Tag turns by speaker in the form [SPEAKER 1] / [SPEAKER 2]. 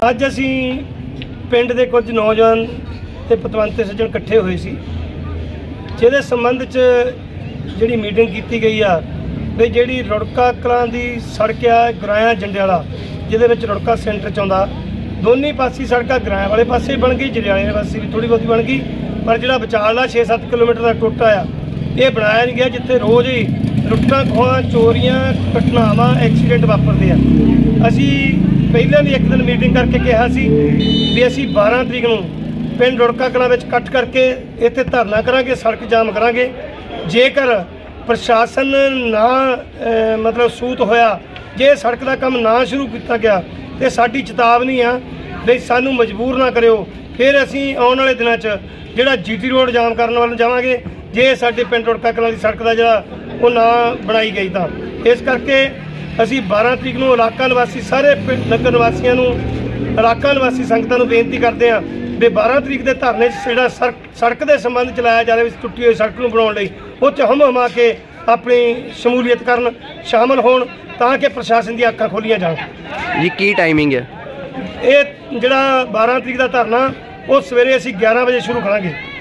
[SPEAKER 1] ਅੱਜ ਅਸੀਂ ਪਿੰਡ ਦੇ ਕੁਝ ਨੌਜਵਾਨ ਤੇ ਪਤਵੰਤੇ ਸੱਜਣ ਇਕੱਠੇ ਹੋਏ ਸੀ, ਜਿਹਦੇ ਸੰਬੰਧ 'ਚ ਜਿਹੜੀ ਮੀਟਿੰਗ ਕੀਤੀ ਗਈ ਆ ਵੀ ਜਿਹੜੀ ਰੁੜਕਾ ਕਲਾਂ ਦੀ ਸੜਕ ਆ ਗਰਾਇਆ ਜੰਡਿਆਲਾ, ਜਿਹਦੇ ਵਿੱਚ ਰੁੜਕਾ ਸੈਂਟਰ 'ਚ ਆਉਂਦਾ, ਦੋਨੇ ਪਾਸੇ ਸੜਕਾਂ ਗਰਾਇਆ ਵਾਲੇ ਪਾਸੇ ਬਣ ਗਈ, ਜੰਡਿਆਲੇ ਵਾਲੇ ਪਾਸੇ ਵੀ ਥੋੜ੍ਹੀ ਬਹੁਤੀ ਬਣ ਗਈ, ਪਰ ਜਿਹੜਾ ਵਿਚਾਲਾ 6-7 ਕਿਲੋਮੀਟਰ ਦਾ ਟੁੱਟਾ ਆ ਇਹ ਬਣਾਇਆ ਨਹੀਂ ਗਿਆ, ਜਿੱਥੇ ਰੋਜ਼ ਹੀ ਲੁੱਟਾਂ ਖੋਹਾਂ, ਚੋਰੀਆਂ, ਘਟਨਾਵਾਂ, ਐਕਸੀਡੈਂਟ ਵਾਪਰਦੇ ਆ। ਅਸੀਂ ਪਹਿਲਾਂ ਵੀ ਇੱਕ ਦਿਨ ਮੀਟਿੰਗ ਕਰਕੇ ਕਿਹਾ ਸੀ ਵੀ ਅਸੀਂ 12 ਤਰੀਕ ਨੂੰ ਪਿੰਡ ਰੁੜਕਾ ਕਲਾਂ ਵਿੱਚ ਇਕੱਠ ਕਰਕੇ ਇੱਥੇ ਧਰਨਾ ਕਰਾਂਗੇ, ਸੜਕ ਜਾਮ ਕਰਾਂਗੇ। ਜੇਕਰ ਪ੍ਰਸ਼ਾਸਨ ਨਾ ਮਤਲਬ ਸੂਤ ਹੋਇਆ, ਜੇ ਸੜਕ ਦਾ ਕੰਮ ਨਾ ਸ਼ੁਰੂ ਕੀਤਾ ਗਿਆ ਤੇ ਸਾਡੀ ਚੇਤਾਵਨੀ ਆ ਵੀ ਸਾਨੂੰ ਮਜਬੂਰ ਨਾ ਕਰਿਓ, ਫਿਰ ਅਸੀਂ ਆਉਣ ਵਾਲੇ ਦਿਨਾਂ 'ਚ ਜਿਹੜਾ GT ਰੋਡ ਜਾਮ ਕਰਨ ਵੱਲ ਜਾਵਾਂਗੇ, ਜੇ ਸਾਡੇ ਪਿੰਡ ਰੁੜਕਾ ਕਲਾਂ ਦੀ ਸੜਕ ਦਾ ਜਿਹੜਾ ਉਹ ਨਾ ਬਣਾਈ ਗਈ ਤਾਂ। ਇਸ ਕਰਕੇ ਅਸੀਂ 12 ਤਰੀਕ ਨੂੰ ਇਲਾਕਾ ਨਿਵਾਸੀ ਸਾਰੇ ਪਿੰਡ ਨਗਰ ਨਿਵਾਸੀਆਂ ਨੂੰ, ਇਲਾਕਾ ਨਿਵਾਸੀ ਸੰਗਤਾਂ ਨੂੰ ਬੇਨਤੀ ਕਰਦੇ ਹਾਂ ਵੀ 12 ਤਰੀਕ ਦੇ ਧਰਨੇ 'ਚ ਜਿਹੜਾ ਸੜਕ ਦੇ ਸੰਬੰਧ ਚ ਲਾਇਆ ਜਾਵੇ, ਟੁੱਟੀ ਹੋਈ ਸੜਕ ਨੂੰ ਬਣਾਉਣ ਲਈ ਉਹ 'ਚ ਹਮ ਕੇ ਆਪਣੀ ਸ਼ਮੂਲੀਅਤ ਕਰਨ, ਸ਼ਾਮਲ ਹੋਣ, ਤਾਂ ਕਿ ਪ੍ਰਸ਼ਾਸਨ ਦੀਆਂ ਅੱਖਾਂ ਖੋਲੀਆਂ ਜਾਣ।
[SPEAKER 2] ਜੀ ਕੀ ਟਾਈਮਿੰਗ ਹੈ?
[SPEAKER 1] ਇਹ ਜਿਹੜਾ 12 ਤਰੀਕ ਦਾ ਧਰਨਾ ਉਹ ਸਵੇਰੇ ਅਸੀਂ 11 ਵਜੇ ਸ਼ੁਰੂ ਕਰਾਂਗੇ।